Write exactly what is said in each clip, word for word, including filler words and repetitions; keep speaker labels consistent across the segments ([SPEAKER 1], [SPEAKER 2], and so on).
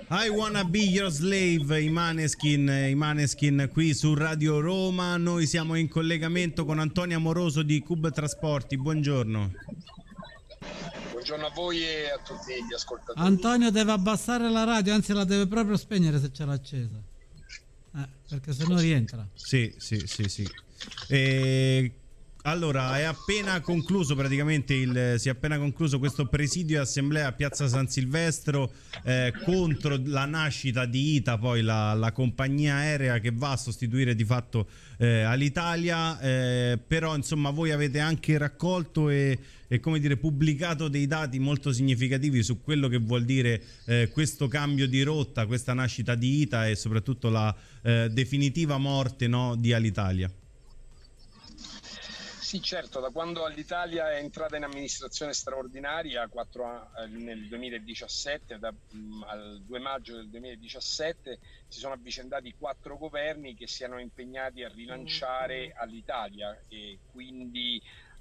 [SPEAKER 1] I Wanna Be Your Slave, i Maneskin, i Maneskin qui su Radio Roma. Noi siamo in collegamento con Antonio Amoroso di Cub Trasporti. Buongiorno.
[SPEAKER 2] Buongiorno a voi e a tutti gli ascoltatori.
[SPEAKER 3] Antonio deve abbassare la radio, anzi la deve proprio spegnere se ce l'ha accesa, eh, perché se no rientra.
[SPEAKER 1] Sì, sì, sì, sì. E... Allora, è appena concluso praticamente il, si è appena concluso questo presidio e assemblea a Piazza San Silvestro eh, contro la nascita di I T A, poi la, la compagnia aerea che va a sostituire di fatto eh, Alitalia, eh, però insomma voi avete anche raccolto e, e come dire pubblicato dei dati molto significativi su quello che vuol dire eh, questo cambio di rotta, questa nascita di I T A e soprattutto la eh, definitiva morte, no, di Alitalia.
[SPEAKER 2] Sì, certo, da quando Alitalia è entrata in amministrazione straordinaria quattro, eh, nel duemiladiciassette, da, mh, al due maggio del duemiladiciassette, si sono avvicendati quattro governi che si erano impegnati a rilanciare Alitalia e quindi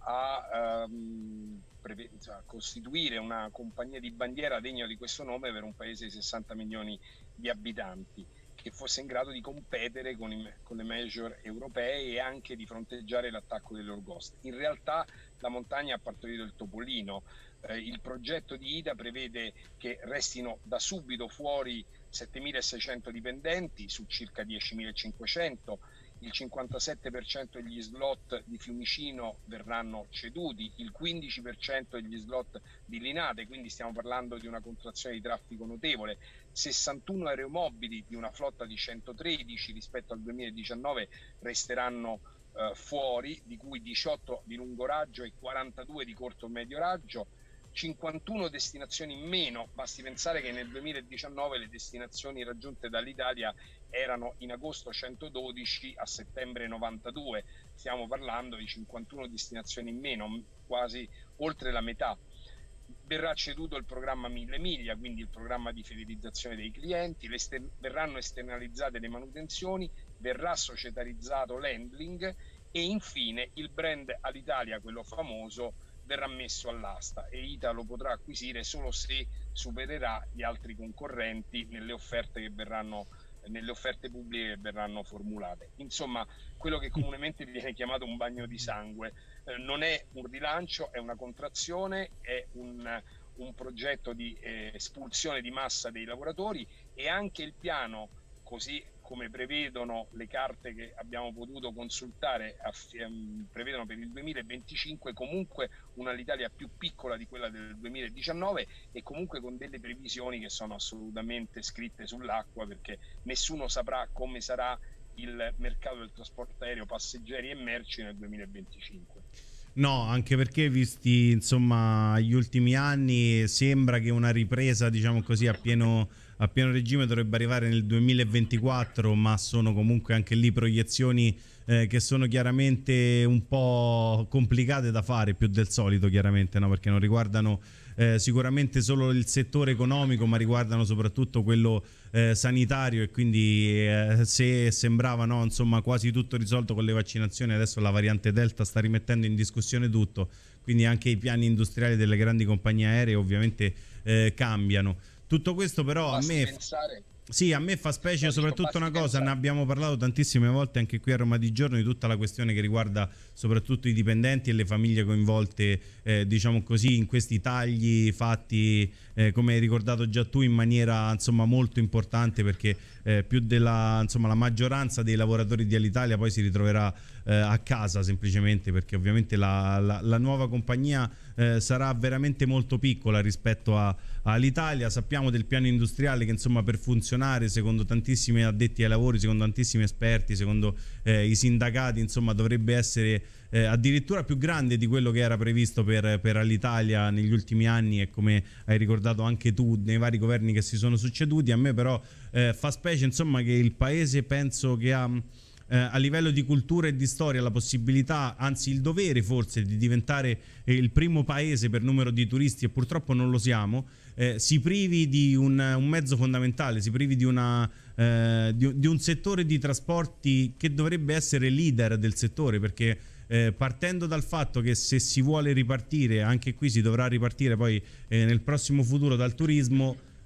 [SPEAKER 2] a, ehm, preve- a costituire una compagnia di bandiera degna di questo nome per un paese di sessanta milioni di abitanti, che fosse in grado di competere con, i, con le major europee e anche di fronteggiare l'attacco dei low cost. In realtà la montagna ha partorito il topolino. Eh, il progetto di I T A prevede che restino da subito fuori settemilaseicento dipendenti su circa diecimilacinquecento, il cinquantasette per cento degli slot di Fiumicino verranno ceduti, il quindici per cento degli slot di Linate, quindi stiamo parlando di una contrazione di traffico notevole, sessantuno aeromobili di una flotta di centotredici rispetto al duemiladiciannove resteranno eh, fuori, di cui diciotto di lungo raggio e quarantadue di corto e medio raggio, cinquantuno destinazioni in meno. Basti pensare che nel duemiladiciannove le destinazioni raggiunte dall'Italia erano in agosto centododici, a settembre novantadue, stiamo parlando di cinquantuno destinazioni in meno, quasi oltre la metà. Verrà ceduto il programma Mille Miglia, quindi il programma di fidelizzazione dei clienti, le ester- verranno esternalizzate le manutenzioni, verrà societarizzato l'handling e infine il brand Alitalia, quello famoso, verrà messo all'asta e I T A lo potrà acquisire solo se supererà gli altri concorrenti nelle offerte che verranno nelle offerte pubbliche che verranno formulate. Insomma, quello che comunemente viene chiamato un bagno di sangue eh, non è un rilancio, è una contrazione, è un, un progetto di eh, espulsione di massa dei lavoratori e anche il piano, così come prevedono le carte che abbiamo potuto consultare, ehm, prevedono per il duemilaventicinque comunque un'Alitalia più piccola di quella del duemiladiciannove e comunque con delle previsioni che sono assolutamente scritte sull'acqua, perché nessuno saprà come sarà il mercato del trasporto aereo passeggeri e merci nel duemilaventicinque.
[SPEAKER 1] No, anche perché visti insomma gli ultimi anni sembra che una ripresa, diciamo così, a pieno, a pieno regime dovrebbe arrivare nel duemilaventiquattro, ma sono comunque anche lì proiezioni eh, che sono chiaramente un po' complicate da fare, più del solito chiaramente, no? Perché non riguardano eh, sicuramente solo il settore economico, ma riguardano soprattutto quello eh, sanitario e quindi eh, se sembrava, no, insomma, quasi tutto risolto con le vaccinazioni, adesso la variante Delta sta rimettendo in discussione tutto, quindi anche i piani industriali delle grandi compagnie aeree ovviamente eh, cambiano. Tutto questo però a me...
[SPEAKER 2] Pensare...
[SPEAKER 1] Sì, a me fa specie
[SPEAKER 2] no,
[SPEAKER 1] soprattutto una cosa,
[SPEAKER 2] pensare.
[SPEAKER 1] ne abbiamo parlato tantissime volte anche qui a Roma di Giorno, di tutta la questione che riguarda soprattutto i dipendenti e le famiglie coinvolte, eh, diciamo così, in questi tagli fatti, eh, come hai ricordato già tu, in maniera insomma molto importante, perché eh, più della, insomma, la maggioranza dei lavoratori di Alitalia poi si ritroverà eh, a casa semplicemente, perché ovviamente la, la, la nuova compagnia eh, sarà veramente molto piccola rispetto a, all'Italia. Sappiamo del piano industriale che insomma per funzionare, secondo tantissimi addetti ai lavori, secondo tantissimi esperti, secondo eh, i sindacati, insomma dovrebbe essere eh, addirittura più grande di quello che era previsto per, per Alitalia negli ultimi anni, e come hai ricordato anche tu nei vari governi che si sono succeduti. A me però eh, fa specie insomma che il paese, penso che ha Eh, a livello di cultura e di storia la possibilità, anzi il dovere forse, di diventare eh, il primo paese per numero di turisti, e purtroppo non lo siamo, eh, si privi di un, un mezzo fondamentale, si privi di, una, eh, di, di un settore di trasporti che dovrebbe essere leader del settore, perché eh, partendo dal fatto che se si vuole ripartire, anche qui si dovrà ripartire poi eh, nel prossimo futuro dal turismo,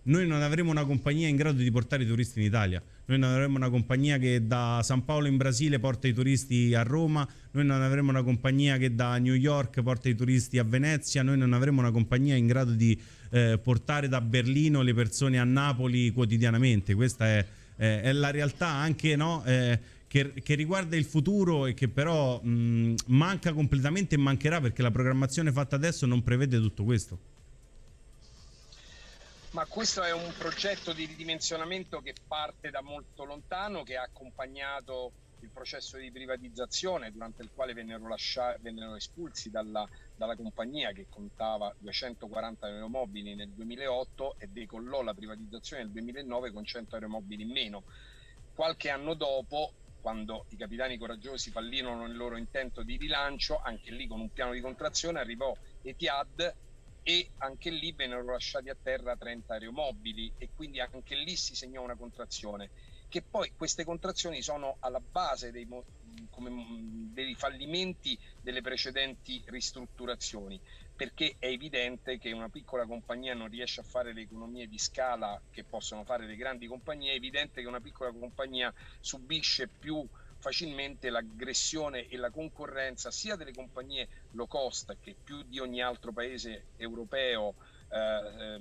[SPEAKER 1] noi non avremo una compagnia in grado di portare i turisti in Italia, noi non avremo una compagnia che da San Paolo in Brasile porta i turisti a Roma, noi non avremo una compagnia che da New York porta i turisti a Venezia, noi non avremo una compagnia in grado di eh, portare da Berlino le persone a Napoli quotidianamente. Questa è, eh, è la realtà anche, no? Eh, Che, che riguarda il futuro e che però mh, manca completamente e mancherà, perché la programmazione fatta adesso non prevede tutto questo.
[SPEAKER 2] Ma questo è un progetto di ridimensionamento che parte da molto lontano, che ha accompagnato il processo di privatizzazione, durante il quale vennero, lasciati, vennero espulsi dalla, dalla compagnia, che contava duecentoquaranta aeromobili nel duemilaotto, e decollò la privatizzazione nel duemilanove con cento aeromobili in meno. Qualche anno dopo, quando i capitani coraggiosi fallirono nel loro intento di rilancio, anche lì con un piano di contrazione, arrivò Etihad e anche lì vennero lasciati a terra trenta aeromobili, e quindi anche lì si segnò una contrazione, che poi queste contrazioni sono alla base dei, come, dei fallimenti delle precedenti ristrutturazioni, perché è evidente che una piccola compagnia non riesce a fare le economie di scala che possono fare le grandi compagnie, è evidente che una piccola compagnia subisce più facilmente l'aggressione e la concorrenza sia delle compagnie low cost, che più di ogni altro paese europeo eh,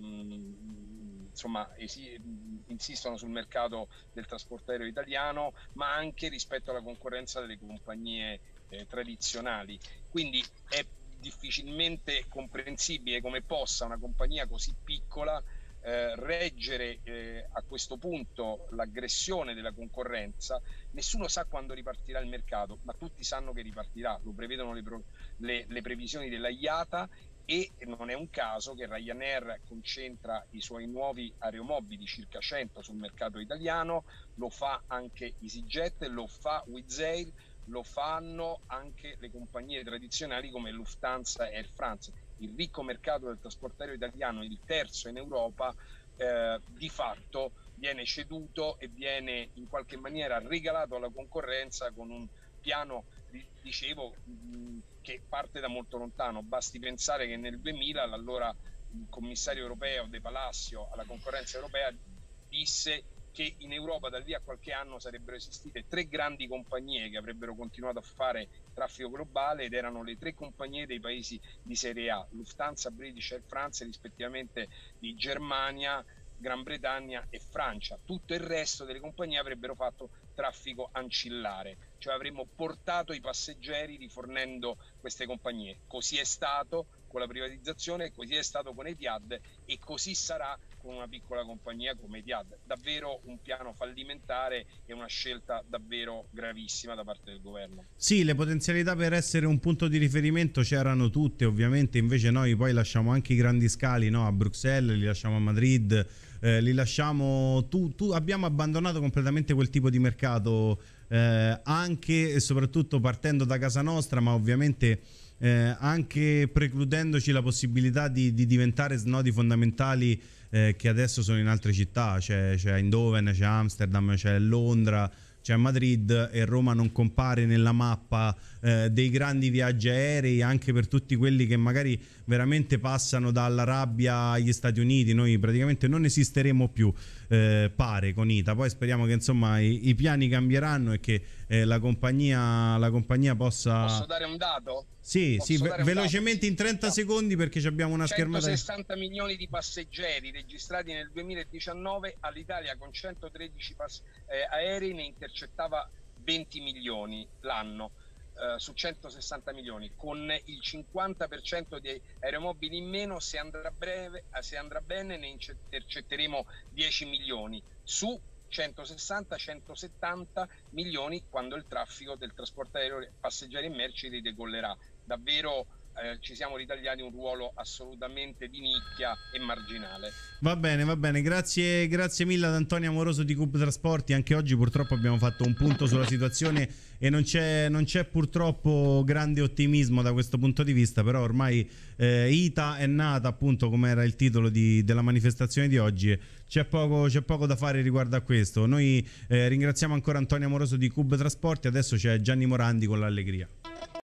[SPEAKER 2] ehm, insomma esi- insistono sul mercato del trasporto aereo italiano, ma anche rispetto alla concorrenza delle compagnie eh, tradizionali. Quindi è difficilmente comprensibile come possa una compagnia così piccola eh, reggere eh, a questo punto l'aggressione della concorrenza. Nessuno sa quando ripartirà il mercato, ma tutti sanno che ripartirà, lo prevedono le, pro- le, le previsioni della I A T A, e non è un caso che Ryanair concentra i suoi nuovi aeromobili, circa cento, sul mercato italiano, lo fa anche EasyJet, lo fa Wizz Air, lo fanno anche le compagnie tradizionali come Lufthansa e Air France. Il ricco mercato del trasporto aereo italiano, il terzo in Europa, eh, di fatto viene ceduto e viene in qualche maniera regalato alla concorrenza con un piano, dicevo, mh, che parte da molto lontano. Basti pensare che nel duemila l'allora il commissario europeo De Palacio alla concorrenza europea disse che in Europa da lì a qualche anno sarebbero esistite tre grandi compagnie che avrebbero continuato a fare traffico globale, ed erano le tre compagnie dei paesi di serie A, Lufthansa, British Air France, rispettivamente di Germania, Gran Bretagna e Francia. Tutto il resto delle compagnie avrebbero fatto traffico ancillare, cioè avremmo portato i passeggeri rifornendo queste compagnie. Così è stato con la privatizzazione, così è stato con Etihad e così sarà con una piccola compagnia come Etihad. Davvero un piano fallimentare e una scelta davvero gravissima da parte del governo.
[SPEAKER 1] Sì, le potenzialità per essere un punto di riferimento c'erano tutte, ovviamente, invece noi poi lasciamo anche i grandi scali, no? A Bruxelles, li lasciamo a Madrid, eh, li lasciamo tu, tu abbiamo abbandonato completamente quel tipo di mercato, eh, anche e soprattutto partendo da casa nostra, ma ovviamente eh, anche precludendoci la possibilità di, di diventare snodi fondamentali eh, che adesso sono in altre città. C'è, c'è Eindhoven, c'è Amsterdam, c'è Londra, c'è Madrid, e Roma non compare nella mappa eh, dei grandi viaggi aerei, anche per tutti quelli che magari veramente passano dall'Arabia agli Stati Uniti. Noi praticamente non esisteremo più, eh, pare, con I T A. Poi speriamo che insomma i, i piani cambieranno e che eh, la compagnia la compagnia possa...
[SPEAKER 2] Posso dare un dato?
[SPEAKER 1] Sì,
[SPEAKER 2] Posso
[SPEAKER 1] sì, ve- velocemente
[SPEAKER 2] dato?
[SPEAKER 1] in trenta secondi, perché abbiamo una schermata.
[SPEAKER 2] centosessanta milioni di passeggeri registrati nel duemiladiciannove, all'Italia con centotredici pass- eh, aerei ne intercettava venti milioni l'anno, eh, su centosessanta milioni, con il cinquanta per cento di aeromobili in meno. Se andrà, breve, se andrà bene ne intercetteremo dieci milioni su centosessanta centosettanta milioni quando il traffico del trasporto aereo passeggeri e merci ridecollerà. Davvero eh, ci siamo ritagliati un ruolo assolutamente di nicchia e marginale.
[SPEAKER 1] Va bene, va bene, grazie, grazie mille ad Antonio Amoroso di Cub Trasporti. Anche oggi purtroppo abbiamo fatto un punto sulla situazione e non c'è, non c'è purtroppo grande ottimismo da questo punto di vista, però ormai eh, I T A è nata, appunto, come era il titolo di, della manifestazione di oggi, e c'è poco, c'è poco da fare riguardo a questo. Noi eh, ringraziamo ancora Antonio Amoroso di Cub Trasporti, adesso c'è Gianni Morandi con l'Allegria.